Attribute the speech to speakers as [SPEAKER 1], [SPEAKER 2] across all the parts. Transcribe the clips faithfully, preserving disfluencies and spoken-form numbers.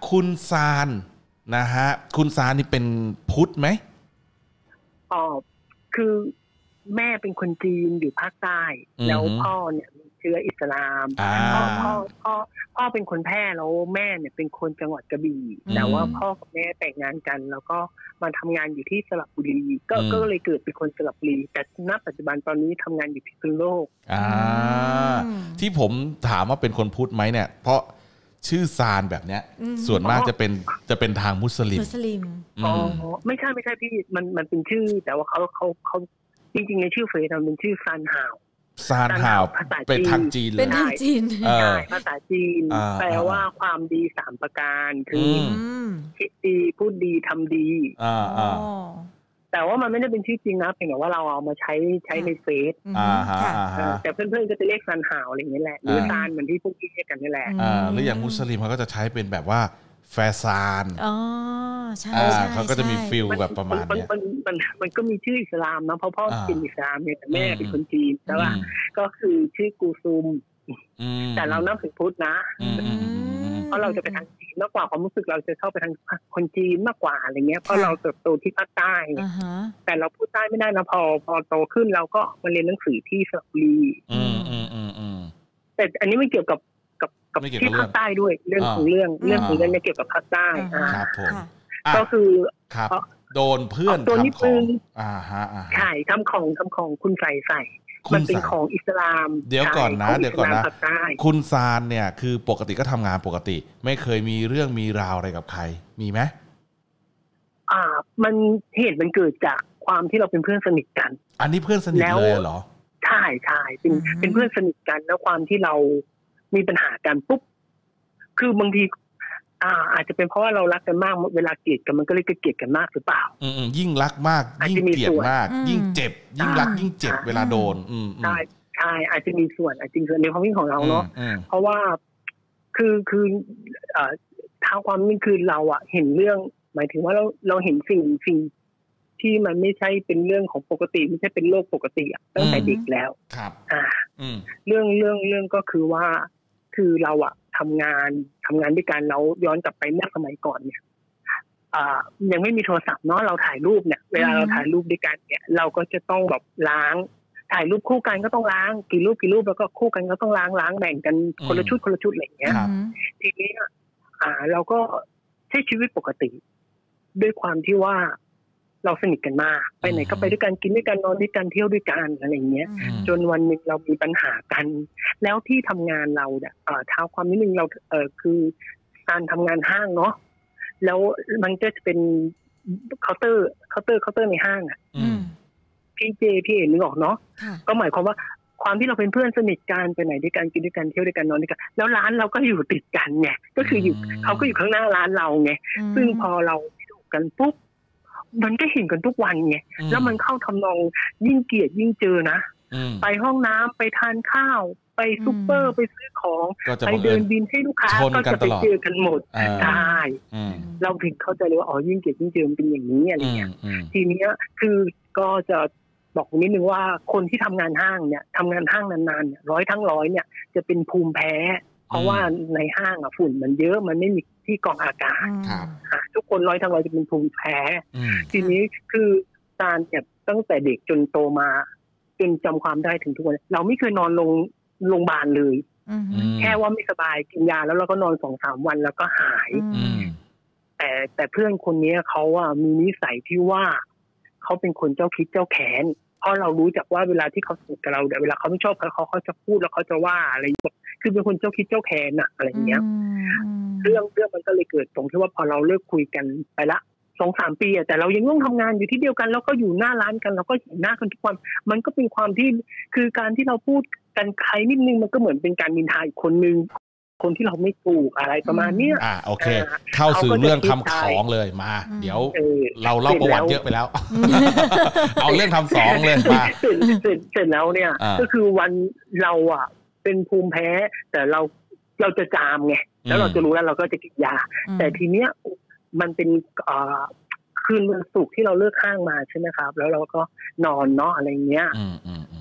[SPEAKER 1] คุณซานนะฮะคุณซานนี่เป็นพุทธไหม
[SPEAKER 2] อ๋อคือแม่เป็นคนจีนอยู่ภาคใต้แล้วพ่อเนี่ยมีเชื้ออิสลามพ่อพ่อพ่อพ่อเป็นคนแพร่แล้วแม่เนี่ยเป็นคนจังหวัดกระบี่แต่ว่าพ่อกับแม่แต่งงานกันแล้วก็มาทำงานอยู่ที่สระบุรีก็ก็เลยเกิดเป็นคนสระบุรีแต่ณปัจจุบันตอนนี้ทำงานอยู่พิษณุโลก
[SPEAKER 1] อ่าที่ผมถามว่าเป็นคนพุทธไหมเนี่ยเพราะชื่อซานแบบเนี้ยส่วนมากจะเป็นจะเป็นทางมุสลิมมุสลิม
[SPEAKER 2] อ๋อไม่ใช่ไม่ใช่พี่มันมันเป็นชื่อแต่ว่าเขาเขาเขาจริงๆในชื่อเฟซมันเป็นชื่อซานฮาว
[SPEAKER 1] ซานฮาวเป็นทางจีนเลย
[SPEAKER 3] เป็นทางจีน
[SPEAKER 2] ใช่ภาษาจีนแปลว่าความดีสามประการคือคิดดีพูดดีทำดีแต่ว่ามันไม่ได้เป็นชื่อจริงนะเพียงแต่ว่าเราเอามาใช้ใช้ในเฟซแต่เพื่อนๆก็จะเรียกซานฮาวอะไรอย่างนี้แหละหรือซานเหมือนที่พวกพี่เรียกกันนี่แหละ
[SPEAKER 1] หรืออย่างมุสลิมเขาก็จะใช้เป็นแบบว่าแฟซาน
[SPEAKER 3] อ๋อใช่
[SPEAKER 1] เขาก็จะมีฟิลแบบประมาณนี้
[SPEAKER 2] มันมันมันก็มีชื่ออิสลามนะเพราะพ่อเป็นอิสลามเนี่ยแต่แม่เป็นคนจีนใช่ป่ะก็คือชื่อกูซุมแต่เรานับถือพุทธนะเพราะเราจะไปทางจีนมากกว่าความรู้สึกเราจะเข้าไปทางคนจีนมากกว่าอะไรเงี้ยเพราะเราเติบโตที่ภาคใต้แต่เราพูดใต้ไม่ได้นะพอพอโตขึ้นเราก็มาเรียนหนังสือที่สระบุรีแต่อันนี้ไม่เกี่ยวกับกับกับที่ภาคใต้ด้วยเรื่องของเรื่องเรื่องของเรื่องเนี่ยเกี่ยวกับภาคใต้
[SPEAKER 1] ครับผม
[SPEAKER 2] ก็คือ
[SPEAKER 1] โดนเพื่อนทำของ
[SPEAKER 2] อ่าฮะใช่ทำของทำของคุณใส่ใส่มันเป็นของอิสลาม
[SPEAKER 1] เดี๋ยวก่อนนะเดี๋ยวก่อนนะคุณซานเนี่ยคือปกติก็ทำงานปกติไม่เคยมีเรื่องมีราวอะไรกับใครมีไหม
[SPEAKER 2] อ่ามันเหตุมันเกิดจากความที่เราเป็นเพื่อนสนิทกัน
[SPEAKER 1] อันนี้เพื่อนสนิทเลยเหรอ
[SPEAKER 2] ใช่ใช่เป็นเป็นเพื่อนสนิทกันแล้วความที่เรามีปัญหากันปุ๊บคือบางทีอ่าอาจจะเป็นเพราะว่าเรารักกันมากเวลาเกลียดกันมันก็เลยเกลียดกันมากหรือเปล่า
[SPEAKER 1] อืมยิ่งรักมากยิ่งเกลียดมากยิ่งเจ็บยิ่งรักยิ่งเจ็บเวลาโดนอืม
[SPEAKER 2] ใช่ใช่อาจจะมีส่วนอาจจะมีส่วนในความคิดของเราเนาะเพราะว่าคือคือเอ่อท้าความนี่คือเราอะเห็นเรื่องหมายถึงว่าเราเราเห็นสิ่งสิ่งที่มันไม่ใช่เป็นเรื่องของปกติไม่ใช่เป็นโลกปกติอะตั้งแต่เด็กแล้ว
[SPEAKER 1] ครับ
[SPEAKER 2] อ่าเรื่องเรื่องเรื่องก็คือว่าคือเราอะทำงานทำงานด้วยกันแล้วย้อนกลับไปเมื่อสมัยก่อนเนี่ยอ่ายังไม่มีโทรศัพท์เนาะเราถ่ายรูปเนี่ยเวลาเราถ่ายรูปด้วยกันเนี่ยเราก็จะต้องแบบล้างถ่ายรูปคู่กันก็ต้องล้างกี่รูปกี่รูปแล้วก็คู่กันก็ต้องล้างล้างแบ่งกันคนละชุดคนละชุดอะไรอย่างเงี้ยทีนี้อ่าเราก็ใช้ชีวิตปกติด้วยความที่ว่าเราสนิทกันมากไปไหนก็ไปด้วยกันกินด้วยกันนอนด้วยกันเที่ยวด้วยกันอะไรอย่างเงี้ยจนวันนึงเรามีปัญหากันแล้วที่ทำงานเราเนี่ยเอ่อเท้าความนิดนึงเราเอ่อคือการทำงานห้างเนาะแล้วมันก็จะเป็นเคาน์เตอร์เคาน์เตอร์เคาน์เตอร์ในห้างอ่ะพี่เจพี่เอ๋นึกออกเนาะก็หมายความว่าความที่เราเป็นเพื่อนสนิทกันไปไหนด้วยกันกินด้วยกันเที่ยวด้วยกันนอนด้วยกันแล้วร้านเราก็อยู่ติดกันไงก็คืออยู่เขาก็อยู่ข้างหน้าร้านเราไงซึ่งพอเราถูกกันปุ๊บมันก็เห็นกันทุกวันไงแล้วมันเข้าทำนองยิ่งเกลียดยิ่งเจอนะไปห้องน้ำไปทานข้าวไปซุปเปอร์ไปซื้อของไปเดินบินให้ลูกค้าก็จะไปเจอกันหมดใช่เราถึงเข้าใจเลยว่าอ๋อยิ่งเกลียดยิ่งเจอมันเป็นอย่างนี้อะไรเงี้ยทีนี้คือก็จะบอกนิดนึงว่าคนที่ทำงานห้างเนี่ยทำงานห้างนานๆเนี่ยร้อยทั้งร้อยเนี่ยจะเป็นภูมิแพ้เพราะว่าในห้างอ่ะฝุ่นมันเยอะมันไม่มีที่กรองอากาศทุกคนร้อยทั้งร้อยจะเป็นภูมิแพ้ทีนี้คือการเนี่ยตั้งแต่เด็กจนโตมาจนจำความได้ถึงทุกวันเราไม่เคยนอนโรงโรงพยาบาลเลยแค่ว่าไม่สบายกินยาแล้วเราก็นอนสองสามวันแล้วก็หายแต่แต่เพื่อนคนนี้เขาอ่ะมีนิสัยที่ว่าเขาเป็นคนเจ้าคิดเจ้าแค้นเพราะเรารู้จักว่าเวลาที่เขาสนิทกับเราเดี๋ยวเวลาเขาไม่ชอบเขาเขาจะพูดแล้วเขาจะว่าอะไรแบบคือเป็นคนเจ้าคิดเจ้าแค้นอะอะไรเงี้ยเรื่องเรื่องมันก็เลยเกิดตรงที่ว่าพอเราเลิกคุยกันไปละสองสามปีอะแต่เรายังต้องทำงานอยู่ที่เดียวกันแล้วก็อยู่หน้าร้านกันเราก็เห็นหน้ากันทุกวันมันก็เป็นความที่คือการที่เราพูดกันใครนิดนึงมันก็เหมือนเป็นการนินทาอีกคนนึงคนที่เราไม่ถูกอะไรประมาณนี้
[SPEAKER 1] อ่าโอเคเข้าสู่เรื่องทำของเลยมาเดี๋ยวเราเล่าประวัติเยอะไปแล้วเอาเรื่องทำสองเลยมา
[SPEAKER 2] เสร็จเสร็จเสร็จแล้วเนี่ยก็คือวันเราอ่ะเป็นภูมิแพ้แต่เราเราจะจามไงแล้วเราจะรู้แล้วเราก็จะกินยาแต่ทีเนี้ยมันเป็นอ่าคืนวันศุกร์ที่เราเลิกห้างมาใช่ไหมครับแล้วเราก็นอนเนาะอะไรเงี้ย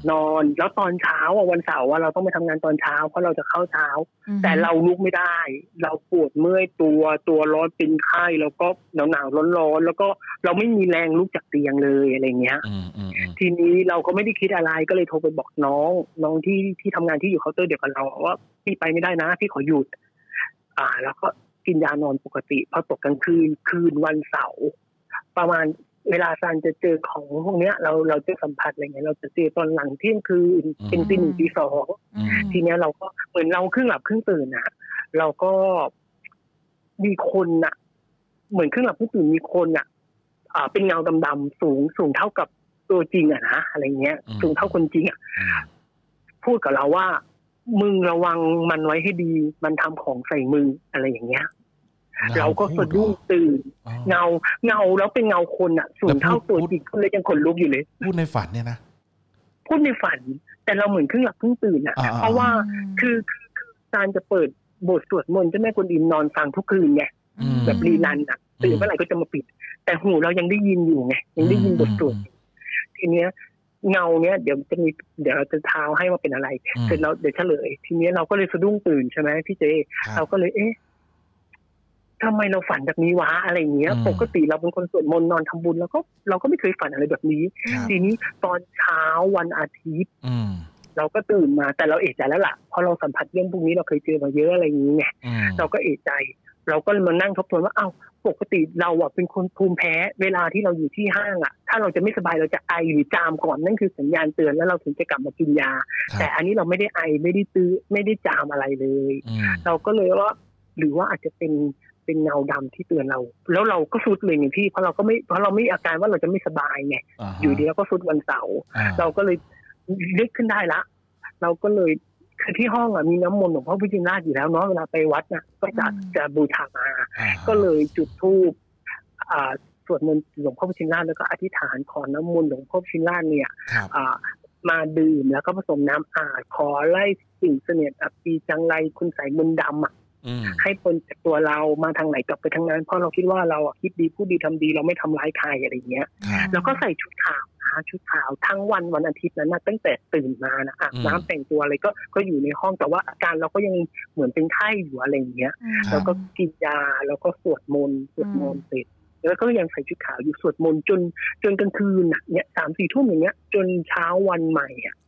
[SPEAKER 2] นอนแล้วตอนเช้าวันเสาร์เราต้องไปทำงานตอนเช้าเพราะเราจะเข้าเช้าแต่เราลุกไม่ได้เราปวดเมื่อยตัวตัวร้อนเป็นไข้แล้วก็หนาวหนาวร้อนร้อนแล้วก็เราไม่มีแรงลุกจากเตียงเลยอะไรเงี้ยทีนี้เราก็ไม่ได้คิดอะไรก็เลยโทรไปบอกน้องน้องที่ที่ทำงานที่อยู่เคาน์เตอร์เดียวกับเราว่าพี่ไปไม่ได้นะพี่ขอหยุดอ่าแล้วก็กินยานอนปกติพอตกกลางคืนคืนวันเสาร์ประมาณเวลาซันจะเจอของพวกเนี้ยเราเราจะสัมผัสอะไรเงี้ยเราจะเจอตอนหลังเที่ยงคืนเป็นตีหนึ่งตีสองทีเนี้ยเราก็เหมือนเราครึ่งหลับครึ่งตื่นนะเราก็มีคนน่ะเหมือนครึ่งหลับครึ่งตื่นมีคนน่ะอ่าเป็นเงาดำๆสูงสูงเท่ากับตัวจริงอะนะอะไรเงี้ยสูงเท่าคนจริงอะพูดกับเราว่ามึงระวังมันไว้ให้ดีมันทำของใส่มึงอะไรอย่างเงี้ยเราก็สะดุ้งตื่นเงาเงาแล้วเป็นเงาคนอ่ะสูงเท่าตัวจริงเลยยังขนลุกอยู่เลย
[SPEAKER 1] พูดในฝันเนี่ยนะ
[SPEAKER 2] พูดในฝันแต่เราเหมือนครึ่งหลับครึ่งตื่นอ่ะเพราะว่าคือคือการจะเปิดบทสวดมนต์เจ้าแม่กวนอิมนอนฟังทุกคืนไงแบบรีรันอ่ะตื่นเมื่อไหร่ก็จะมาปิดแต่หูเรายังได้ยินอยู่ไงยังได้ยินบทสวดทีเนี้ยเงาเนี้ยเดี๋ยวจะมีเดี๋ยวเราจะเท้าให้ว่าเป็นอะไรเสร็จแล้วเดี๋ยวเฉลยทีเนี้ยเราก็เลยสะดุ้งตื่นใช่ไหมพี่เจเราก็เลยเอ๊ะทำไมเราฝันแบบนี้วะอะไรอย่างเงี้ยปกติเราเป็นคนสวดมนต์นอนทำบุญแล้วก็เราก็ไม่เคยฝันอะไรแบบนี้ทีนี้ตอนเช้าวันอาทิตย์เราก็ตื่นมาแต่เราเอะใจแล้วล่ะพอเราสัมผัสเรื่องพวกนี้เราเคยเจอมาเยอะอะไรอย่างเงี้ยเราก็เอะใจเราก็มานั่งทบทวนว่าอ้าวปกติเราอ่ะเป็นคนภูมิแพ้เวลาที่เราอยู่ที่ห้างอ่ะถ้าเราจะไม่สบายเราจะไอหรือจามก่อนนั่นคือสัญญาณเตือนแล้วเราถึงจะกลับมากินยาแต่อันนี้เราไม่ได้ไอไม่ได้ตื้อไม่ได้จามอะไรเลยเราก็เลยว่าหรือว่าอาจจะเป็นเป็นเงาดำที่เตือนเราแล้วเราก็ซุดเลยไงพี่เพราะเราก็ไม่เพราะเราไม่อาการว่าเราจะไม่สบายไงอยู่ดีแล้วก็ซุดวันเสาร์เราก็เลยนึกขึ้นได้ละเราก็เลยคือที่ห้องอ่ะมีน้ำมนต์หลวงพ่อพุทธิราชอยู่แล้วเนาะเวลาไปวัดน่ะก็จะจะบูชามาก็เลยจุดธูปอ่าสวดมนต์หลวงพ่อพุทธิราชแล้วก็อธิษฐานขอน้ำมนต์หลวงพ่อพุทธิราชเนี่ยอ่ามาดื่มแล้วก็ผสมน้ำอาบขอไล่สิ่งเสนียดอับปีจังไรคุณใส่มนต์ดำอ่ะให้พ้นจากตัวเรามาทางไหนกลับไปทางนั้นเพราะเราคิดว่าเราคิดดีพูดดีทำดีเราไม่ทำร้ายใครอะไรเงี้ยแล้วก็ใส่ชุดขาวนะชุดขาวทั้งวันวันอาทิตย์นั้นนะตั้งแต่ตื่นมานะอาบน้ำแต่งตัวอะไรก็ก็อยู่ในห้องแต่ว่าอาการเราก็ยังเหมือนเป็นไข้อยู่อะไรเงี้ยแล้วก็กินยาแล้วก็สวดมนต์สวดมนต์เสร็จแล้วก็ยังใส่ชุดขาวอยู่สวดมนต์จนจนกลางคืนน่ะเนี่ยสามสี่ทุ่มอย่างเงี้ยจนเช้าวันใหม่อ่ะ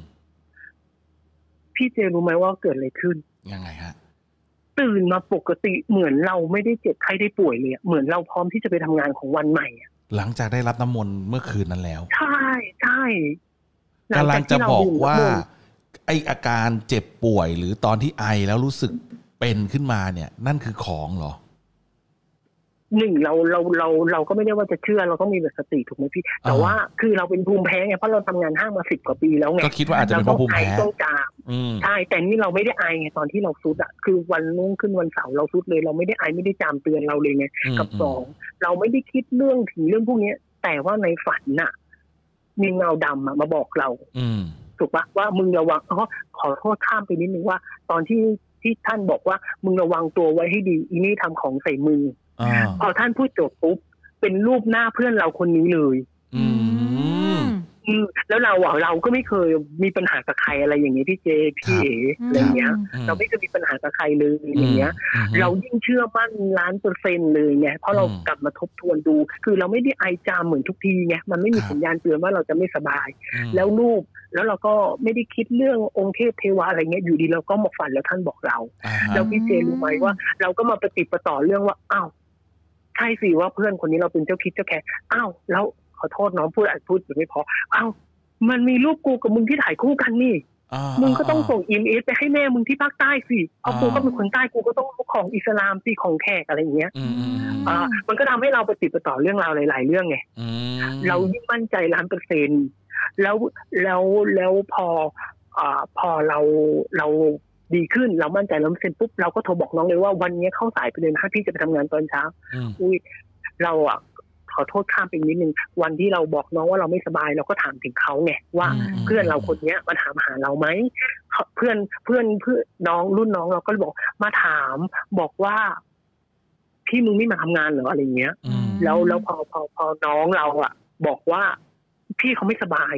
[SPEAKER 2] พี่เจรู้ไหมว่าเกิดอะไรขึ้น
[SPEAKER 1] ยังไงฮะ
[SPEAKER 2] ตื่นมาปกติเหมือนเราไม่ได้เจ็บไข้ได้ป่วยเลยเหมือนเราพร้อมที่จะไปทำงานของวันใหม่
[SPEAKER 1] หลังจากได้รับน้ำมนต์เมื่อคืนนั้นแล้ว
[SPEAKER 2] ใช่ใช่
[SPEAKER 1] กำลังจะบอกว่าไออาการเจ็บป่วยหรือตอนที่ไอแล้วรู้สึกเป็นขึ้นมาเนี่ยนั่นคือของเหรอ
[SPEAKER 2] หนึ่งเราเราเราเราก็ไม่ได้ว่าจะเชื่อเราก็มีแบบสติถูกไหมพี่แต่ว่าคือเราเป็นภูมิแพ้ไงเพราะเราทำงานห้างมาสิบกว่าปีแล้วไง
[SPEAKER 1] ก็คิดว่าอาจจะเป็นเพราะภูมิแพ้
[SPEAKER 2] ต้องจามใช่แต่นี่เราไม่ได้ไอไงตอนที่เราซุดอ่ะคือวันรุ่งขึ้นวันเสาร์เราซุดเลยเราไม่ได้ไอไม่ได้จามเตือนเราเลยไงกับสองเราไม่ได้คิดเรื่องถึงเรื่องพวกนี้แต่ว่าในฝันน่ะมีเงาดำมาบอกเราถูกปะว่ามึงระวังอ๋อขอโทษข้ามไปนิดนึงว่าตอนที่ที่ท่านบอกว่ามึงระวังตัวไว้ให้ดีอีนี่ทำของใส่มือพอท่านพูดจบปุ๊บเป็นรูปหน้าเพื่อนเราคนนี้เลยอืมแล้วเราอ่ะเราก็ไม่เคยมีปัญหากับใครอะไรอย่างเงี้ยพี่เจพี่เออะไรเงี้ยเราไม่เคยมีปัญหากับใครเลยอย่างเงี้ยเรายิ่งเชื่อมั่นล้านเปอร์เซ็นต์เลยไงเพราะเรากลับมาทบทวนดูคือเราไม่ได้ไอจามเหมือนทุกทีไงมันไม่มีสัญญาณเตือนว่าเราจะไม่สบายแล้วรูปแล้วเราก็ไม่ได้คิดเรื่ององค์เทพเทวาอะไรเงี้ยอยู่ดีเราก็มาฝันแล้วท่านบอกเราแล้วพี่เจรู้ไหมว่าเราก็มาปฏิปต่อเรื่องว่าอ้าวใช่สิว่าเพื่อนคนนี้เราเป็นเจ้าคิดเจ้าแค่อ้าวแล้วขอโทษน้องพูดอาจพูดอยู่ไม่พออ้าวมันมีรูปกูกับมึงที่ถ่ายคู่กันนี่มึงก็ต้องส่งอีเมลไปให้แม่มึงที่ภาคใต้สิเพราะกูก็เป็นคนใต้กูก็ต้องของอิสลามสิของแขกอะไรอย่างเงี้ยอ่ามันก็ทำให้เราปฏิปต่อเรื่องราวหลายๆเรื่องไงเรายิ่งมั่นใจล้านเปอร์เซ็นต์แล้วแล้วแล้วพออ่าพอเราเราดีขึ้นเรามั่นใจแล้วเซ็นปุ๊บเราก็โทรบอกน้องเลยว่าวันนี้เข้าสายไปเลยนะพี่จะไปทำงานตอนเช้าอุ้ยเราอ่ะขอโทษข้ามไปนิดนึงวันที่เราบอกน้องว่าเราไม่สบายเราก็ถามถึงเขาไงว่าเพื่อนเราคนนี้มาถามหาเราไหมเพื่อนเพื่อนเพื่อนน้องรุ่นน้องเราก็บอกมาถามบอกว่าพี่มึงไม่มาทำงานเหรออะไรเงี้ยแล้วแล้วพอพอพอน้องเราอ่ะบอกว่าพี่เขาไม่สบาย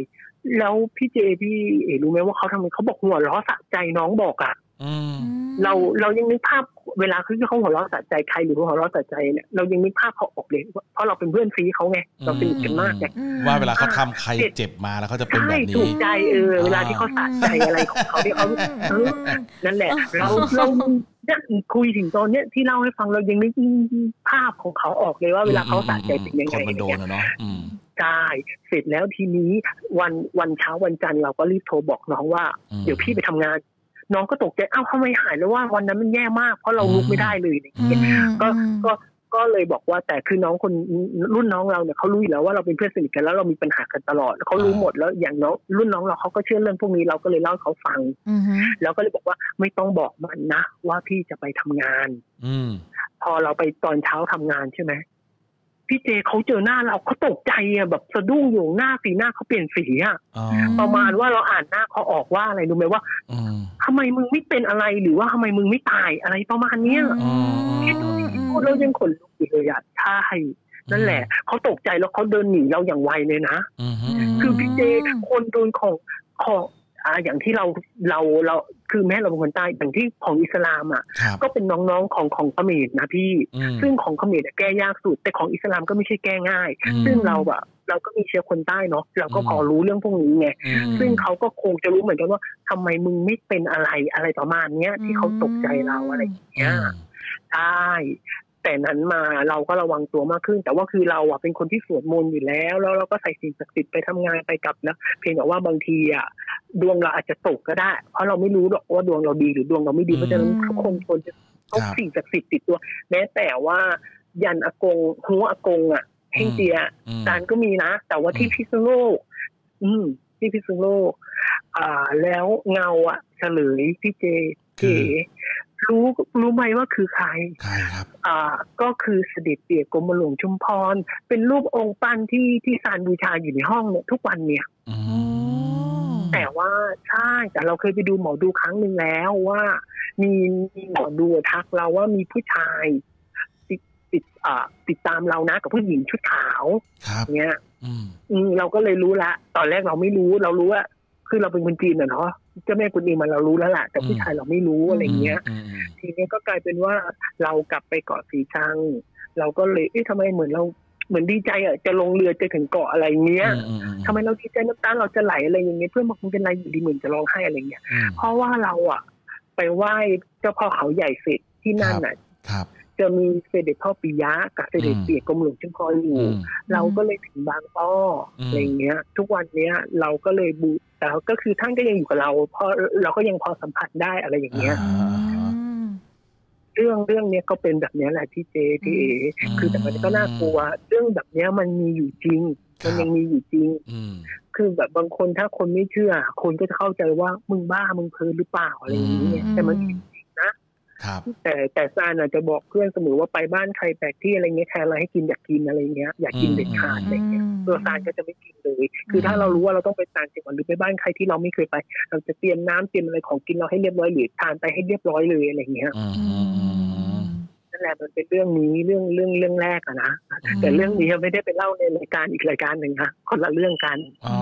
[SPEAKER 2] แล้วพี่เจพี่เอ๋รู้ไหมว่าเขาทำไมเขาบอกหัวเราะสะใจน้องบอกอ่ะเราเรายังนึกภาพเวลาคือเขาหัวเราะสะใจใครหรือหัวเราะสะใจเนี่ยเรายังนึกภาพเขาออกเลยเพราะเราเป็นเพื่อนซีเขาไงเราสนิทกันมากไง
[SPEAKER 1] ว่าเวลาเขาทำใครเจ็บมาแล้วเขาจะเป็นแบบนี้
[SPEAKER 2] ถูกใจเออเวลาที่เขาสะใจอะไรของเขาที่เขาเออนั่นแหละเราเราเนี่ยคุยถึงตอนเนี้ยที่เล่าให้ฟังเรายังนึกภาพของเขาออกเลยว่าเวลาเขาสะใจเป็นยังไง
[SPEAKER 1] คนมันโดนนะเนาะ
[SPEAKER 2] ใช่เสร็จแล้วทีนี้วันวันเช้าวันจันทร์เราก็รีบโทรบอกน้องว่าเดี๋ยวพี่ไปทำงานน้องก็ตกใจอ้าวทำไมหายแล้วว่าวันนั้นมันแย่มากเพราะเราลุกไม่ได้เลยเนี่ยก็ก็ก็เลยบอกว่าแต่คือน้องคนรุ่นน้องเราเนี่ยเขารู้อยู่แล้วว่าเราเป็นเพื่อนสนิทกันแล้วเรามีปัญหากันตลอดเขารู้หมดแล้วอย่างน้องรุ่นน้องเราเขาก็เชื่อเรื่องพวกนี้เราก็เลยเล่าให้เขาฟังแล้วก็เลยบอกว่าไม่ต้องบอกมันนะว่าพี่จะไปทำงานพอเราไปตอนเช้าทำงานใช่ไหมพี่เจเขาเจอหน้าเราเขาตกใจอ่ะแบบสะดุ้งอยู่หน้าสีหน้าเขาเปลี่ยนสีอ่ะประมาณว่าเราอ่านหน้าเขาออกว่าอะไรรู้ไหมว่าทำไมมึงไม่เป็นอะไรหรือว่าทำไมมึงไม่ตายอะไรประมาณเนี้ยคิดดูพูดแล้วยังขนลุกอยู่เลยอ่ะใช่นั่นแหละเขาตกใจแล้วเขาเดินหนีเราอย่างไวเลยนะคือพี่เจคนโดนของของอ่าอย่างที่เราเราเราคือแม้เราเป็นคนใต้อย่างที่ของอิสลามอ่ะก็เป็นน้องๆของของเขมรนะพี่ซึ่งของเขมรแก้ยากสุดแต่ของอิสลามก็ไม่ใช่แก้ง่ายซึ่งเราแบบเราก็มีเชื้อคนใต้เนาะเราก็พอรู้เรื่องพวกนี้ไงซึ่งเขาก็คงจะรู้เหมือนกันว่าทำไมมึงไม่เป็นอะไรอะไรประมาณเนี้ยที่เขาตกใจเราอะไรอย่างเงี้ยใช่แต่นั้นมาเราก็ระวังตัวมากขึ้นแต่ว่าคือเราอ่ะเป็นคนที่สวดมนต์อยู่แล้วแล้วเราก็ใส่สิ่งศักดิ์สิทธิ์ไปทำงานไปกลับนะเพียงแต่ว่าบางทีอ่ะดวงเราอาจจะตกก็ได้เพราะเราไม่รู้หรอกว่าดวงเราดีหรือดวงเราไม่ดีเพราะฉะนั้นทุกคนควรจะต้องสิ่งศักดิ์สิทธิ์ติดตัวแม้แต่ว่ายันอากงหัวอากงอ่ะเฮงเจียจานก็มีนะแต่ว่าที่พิษณุโลกอืมที่พิษณุโลกอ่าแล้วเงาอ่ะเฉลยพี่เจเก๋รู้รู้ไหมว่าคือใคร
[SPEAKER 1] ใครครับ
[SPEAKER 2] อ่าก็คือเสด็จเตี่ยกรมหลวงชุมพรเป็นรูปองค์ปั้นที่ที่ศาลบูชาอยู่ในห้องเนี่ยทุกวันเนี่ยแต่ว่าใช่แต่เราเคยไปดูหมอดูครั้งหนึ่งแล้วว่ามีมีหมอดูทักเราว่ามีผู้ชายติดติดอ่าติดตามเรานะกับผู้หญิงชุดขาวเนี้ยอืมอืมเราก็เลยรู้ละตอนแรกเราไม่รู้เรารู้ว่าคือเราเป็นคนจีนอะเนาะเจ้าแม่กุฎีมันเรารู้แล้วแหละแต่ผู้ชายเราไม่รู้อะไรเงี้ยทีนี้ก็กลายเป็นว่าเรากลับไปเกาะสีชังเราก็เลยเอ๊ะทำไมเหมือนเราเหมือนดีใจอ่ะจะลงเรือจะถึงเกาะอะไรเงี้ยทำไมเราดีใจน้ำตาเราจะไหลอะไรอย่างเงี้ยเพื่อนบอกมันเป็นไรอยู่ดีเหมือนจะร้องไห้อะไรเงี้ยเพราะว่าเราอ่ะไปไหว้เจ้าพ่อเขาใหญ่เสร็จที่นั่นน่ะจะมีเสด็จพ่อปิยะกับเสด็จเตี่ยกรมหลวงชุมพรอยู่เราก็เลยถึงบางอ้ออะไรเงี้ยทุกวันเนี้ยเราก็เลยบูแต่ก็คือท่านก็ยังอยู่กับเราเพราะเราก็ยังพอสัมผัสได้อะไรอย่างเงี้ยเรื่องเรื่องเนี้ยก็เป็นแบบนี้แหละที่เจที่เอคือแต่มันก็น่ากลัวเรื่องแบบเนี้ยมันมีอยู่จริงมันยังมีอยู่จริงคือแบบบางคนถ้าคนไม่เชื่อคนก็จะเข้าใจว่ามึงบ้ามึงเพ้อหรือเปล่าอะไรอย่างเงี้ยแต่มันแต่แต่ซานอาจจะบอกเพื่อนเสมอว่าไปบ้านใครแปลกที่อะไรเงี้ยแทนอะไรให้กินอยากกินอะไรเงี้ยอยากกินเด็ดขาดอะไรเงี้ยตัวซานก็จะไม่กินเลยคือถ้าเรารู้ว่าเราต้องไปต่างจังหวัดหรือไปบ้านใครที่เราไม่เคยไปเราจะเตรียมน้ำเตรียมอะไรของกินเราให้เรียบร้อยหรือทานไปให้เรียบร้อยเลยอะไรเงี้ยนั่นแหละมันเป็นเรื่องนี้เรื่องเรื่องเรื่องแรกอะนะแต่เรื่องนี้ไม่ได้ไปเล่าในรายการอีกรายการหนึ่งนะคนละเรื่องกัน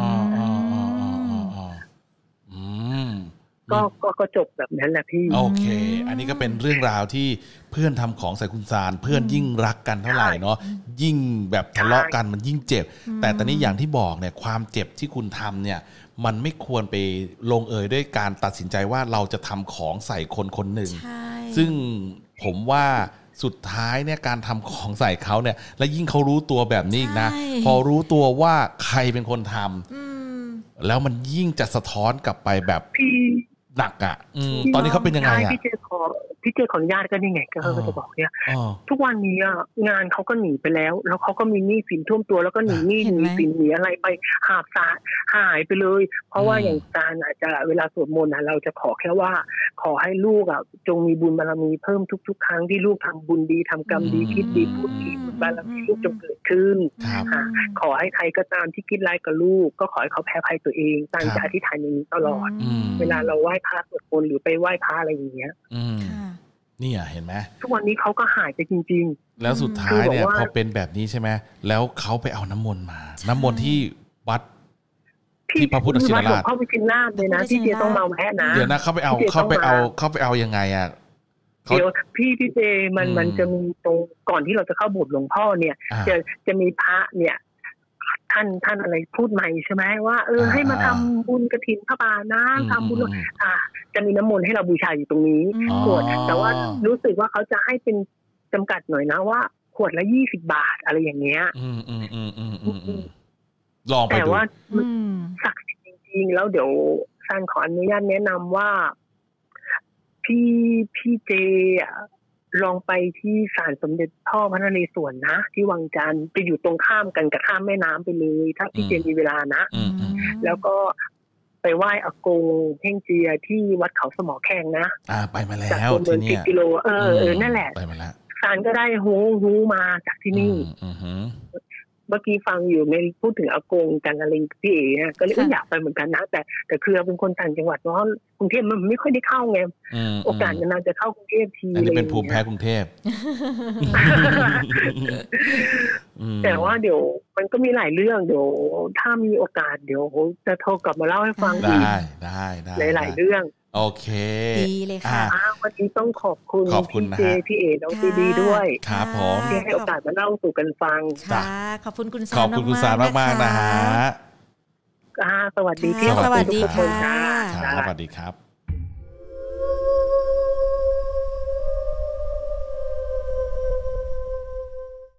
[SPEAKER 2] ก็ก็ก็จบแบบนั้นแหละพี่
[SPEAKER 1] โอเคอันนี้ก็เป็นเรื่องราวที่เพื่อนทำของใส่คุณซานเพื่อนยิ่งรักกันเท่าไหร่เนาะยิ่งแบบทะเลาะกันมันยิ่งเจ็บแต่ตอนนี้อย่างที่บอกเนี่ยความเจ็บที่คุณทำเนี่ยมันไม่ควรไปลงเอยด้วยการตัดสินใจว่าเราจะทำของใส่คนคนหนึ่งซึ่งผมว่าสุดท้ายเนี่ยการทำของใส่เขาเนี่ยและยิ่งเขารู้ตัวแบบนี้อีกนะพอรู้ตัวว่าใครเป็นคนทำแล้วมันยิ่งจะสะท้อนกลับไปแบบหนักอ่ะตอนนี้เขาเป็นยังไงอ่ะ
[SPEAKER 2] พี่เจขอพี่เจขออนุญาตก็นี่ไงก็จะบอกเนี่ยทุกวันนี้งานเขาก็หนีไปแล้วแล้วเขาก็มีหนี้สินท่วมตัวแล้วก็หนีหนี้หนีสินหนีอะไรไปหาบสาหายไปเลยเพราะว่าอย่างการอาจจะเวลาสวดมนต์นะเราจะขอแค่ว่าขอให้ลูกอ่ะจงมีบุญบารมีเพิ่มทุกๆครั้งที่ลูกทำบุญดีทำกรรมดีคิดดีพูดดีบุญบารมีลูกจงเกิดขึ้นขอให้ใครก็ตามที่คิดร้ายกับลูกก็ขอให้เขาแพ้ภัยตัวเองตั้งใจอธิษฐานอย่างนี้ตลอดเวลาเราไหว้พระสวดมนต์หรือไปไหว้พระอะไรอย่างเงี้ย
[SPEAKER 1] นี่อ่ะเห็นไหม
[SPEAKER 2] ทุกวันนี้เขาก็หายไปจริง
[SPEAKER 1] ๆแล้วสุดท้ายเนี่ยพอเป็นแบบนี้ใช่ไหมแล้วเขาไปเอาน้ำมนต์มาน้ำมนต์ที่วัด
[SPEAKER 2] ท
[SPEAKER 1] ที่พระพุทธชินราช
[SPEAKER 2] หลวงพ่อพิชิตราชเลยนะที่เจต้องมาแวะนะ
[SPEAKER 1] เดี๋ยวนะเข้าไปเอาเข้าไปเอาเข้าไปเอายังไงอ่ะ
[SPEAKER 2] เดี๋ยวพี่พี่เจมันมันจะมีตรงก่อนที่เราจะเข้าโบสถ์หลวงพ่อเนี่ยจะจะมีพระเนี่ยท่านท่านอะไรพูดใหม่ใช่ไหมว่าเออให้มาทำบุญกฐินพระบาทนะทำบุญอ่าจะมีน้ำมนต์ให้เราบูชาอยู่ตรงนี้ขวดแต่ว่ารู้สึกว่าเขาจะให้เป็นจำกัดหน่อยนะว่าขวดละยี่สิบบาทอะไรอย่างเงี้ย
[SPEAKER 1] อืมอืมอืมอืมอืมลองไปดู
[SPEAKER 2] แต่ว่าศักดิ์สิทธิ์จริงๆแล้วเดี๋ยวซันขออนุญาตแนะนำว่าพี่พี่เจลองไปที่ศาลสมเด็จพ่อพระนเรศวรนะที่วังจันทร์ไปอยู่ตรงข้ามกันกับข้ามแม่น้ำไปเลยถ้าพี่เจมีเวลานะแล้วก็ไปไหว้อากงเพ่งเจียที่วัดเขาสมอแข้งนะ
[SPEAKER 1] อ่าไปมาแล้วที่นี่
[SPEAKER 2] กิโลเออเออนั่นแหละ
[SPEAKER 1] ไปมาแล้ว
[SPEAKER 2] ศาลก็ได้ฮู้ฮู้มาจากที่นี่เมื่อกี้ฟังอยู่ในพูดถึงอากงกันอะไรพี่เอ๋เนี่ยก็เลยอยากไปเหมือนกันนะแต่แต่คือเป็นคนต่างจังหวัดเพราะกรุงเทพมันไม่ค่อยได้เข้าไงโอกาสนานๆจะเข้ากรุงเทพที
[SPEAKER 1] อันนี้เป็นภูมิแพ้กรุงเทพ
[SPEAKER 2] แต่ว่าเดี๋ยวมันก็มีหลายเรื่องเดี๋ยวถ้ามีโอกาสเดี๋ยวจะโทรกลับมาเล่าให้ฟังอีก
[SPEAKER 1] ได้ได้ได้
[SPEAKER 2] หลายๆเรื่อง
[SPEAKER 1] โอเค
[SPEAKER 3] ดีเลยค่ะ
[SPEAKER 2] วันนี้ต้องขอบคุณพี่เจพี่เอ๋น้องดีดีด้วย
[SPEAKER 1] ครับผม
[SPEAKER 2] ที่ให้โอกาสมาเล่าสู่กันฟัง
[SPEAKER 3] ค่ะขอบคุณคุณสาร
[SPEAKER 1] ขอบคุณคุณสารมากๆนะฮะ
[SPEAKER 2] สวัสดีที่
[SPEAKER 3] สวัสดีค่ะ
[SPEAKER 1] สวัสดีครับ